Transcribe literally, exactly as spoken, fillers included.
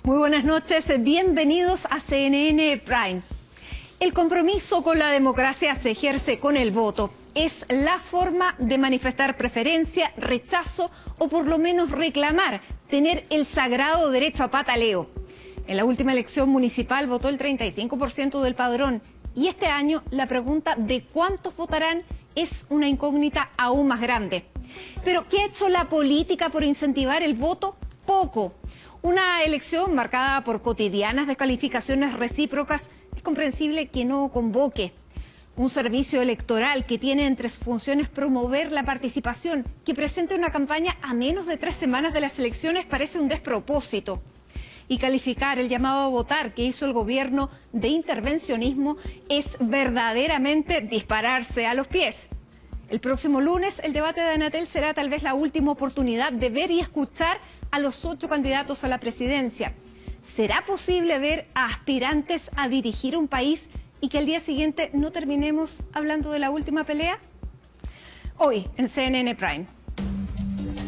Muy buenas noches, bienvenidos a C N N Prime. El compromiso con la democracia se ejerce con el voto. Es la forma de manifestar preferencia, rechazo o por lo menos reclamar, tener el sagrado derecho a pataleo. En la última elección municipal votó el treinta y cinco por ciento del padrón y este año la pregunta de cuántos votarán es una incógnita aún más grande. Pero ¿qué ha hecho la política por incentivar el voto? Poco. Una elección marcada por cotidianas descalificaciones recíprocas, es comprensible que no convoque. Un servicio electoral que tiene entre sus funciones promover la participación, que presente una campaña a menos de tres semanas de las elecciones parece un despropósito. Y calificar el llamado a votar que hizo el gobierno de intervencionismo es verdaderamente dispararse a los pies. El próximo lunes el debate de Anatel será tal vez la última oportunidad de ver y escuchar a los ocho candidatos a la presidencia. ¿Será posible ver a aspirantes a dirigir un país y que al día siguiente no terminemos hablando de la última pelea? Hoy en C N N Prime.